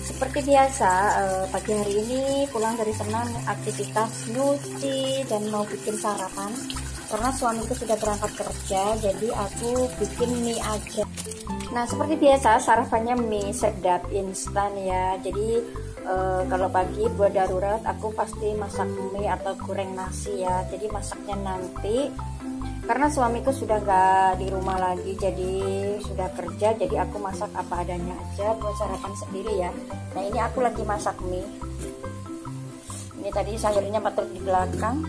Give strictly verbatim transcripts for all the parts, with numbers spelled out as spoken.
Seperti biasa, eh, pagi hari ini pulang dari Senan aktivitas nyuci dan mau bikin sarapan. Karena suamiku sudah berangkat kerja, jadi aku bikin mie aja. Nah, seperti biasa sarapannya mie sedap instan ya. Jadi eh, kalau pagi buat darurat aku pasti masak mie atau goreng nasi ya. Jadi masaknya nanti karena suamiku sudah gak di rumah lagi, jadi sudah kerja, jadi aku masak apa adanya aja buat sarapan sendiri ya. Nah, ini aku lagi masak mie. Ini tadi sayurnya patut di belakang.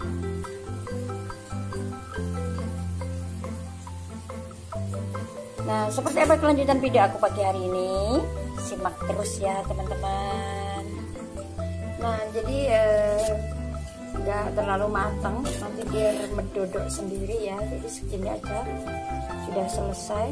Nah, seperti apa kelanjutan video aku pagi hari ini? Simak terus ya teman-teman. Nah, jadi eh, nggak terlalu matang, nanti biar mendodok sendiri ya. Jadi segini aja sudah selesai.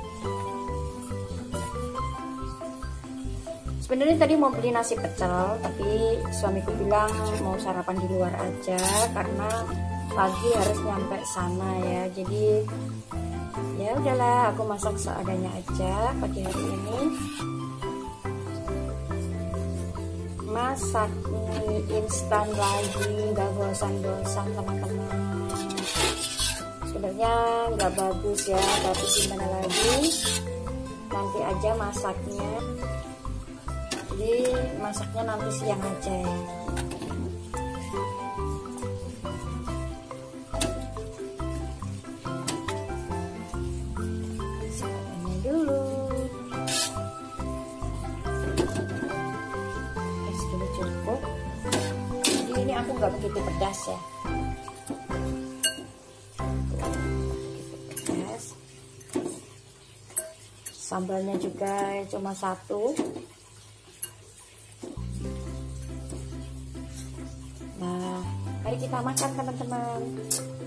Sebenarnya tadi mau beli nasi pecel, tapi suamiku bilang mau sarapan di luar aja karena pagi harus nyampe sana ya. Jadi ya udahlah, aku masak seadanya aja pagi hari ini. Masak mie instan lagi, nggak bosan-bosan teman-teman. Sebenarnya nggak bagus ya, tapi gimana lagi, nanti aja masaknya. Jadi masaknya nanti siang aja ya. Saatnya dulu. Cukup. Jadi ini aku nggak begitu pedas ya. Begitu pedas. Sambalnya juga cuma satu. Nah, mari kita makan teman-teman.